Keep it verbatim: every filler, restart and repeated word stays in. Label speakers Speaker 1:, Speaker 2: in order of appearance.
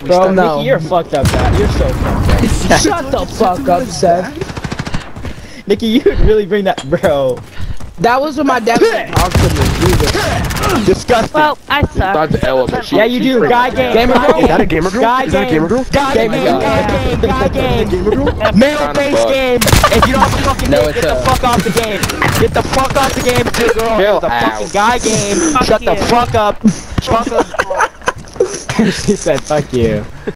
Speaker 1: Bro, no.
Speaker 2: Nikki, you're fucked up, Dad. You're so fucked up.
Speaker 1: Shut the fuck up, Seth.
Speaker 2: Nikki, you would really bring that, bro.
Speaker 1: That was when my dad was talk to me. Jesus.
Speaker 2: Disgusting.
Speaker 3: Well, I suck.
Speaker 4: Not the element.
Speaker 2: Yeah, you do. Guy game.
Speaker 1: Gamer
Speaker 2: Guy
Speaker 1: girl?
Speaker 4: Is that a gamer girl?
Speaker 2: Guy
Speaker 4: Is that a gamer girl?
Speaker 2: Guy game.
Speaker 1: Gamer
Speaker 2: Guy game. Guy game.
Speaker 4: Gamer girl?
Speaker 2: Male based game. If you don't fucking
Speaker 5: No,
Speaker 2: game,
Speaker 5: it's
Speaker 2: get the
Speaker 5: a-
Speaker 2: fuck off the game. Get the fuck off the game. It's a girl.
Speaker 4: Chill
Speaker 2: It's a
Speaker 4: out.
Speaker 2: fucking guy game.
Speaker 3: Fuck
Speaker 2: Shut the
Speaker 3: you.
Speaker 2: fuck up. Fuck up. She said, fuck you.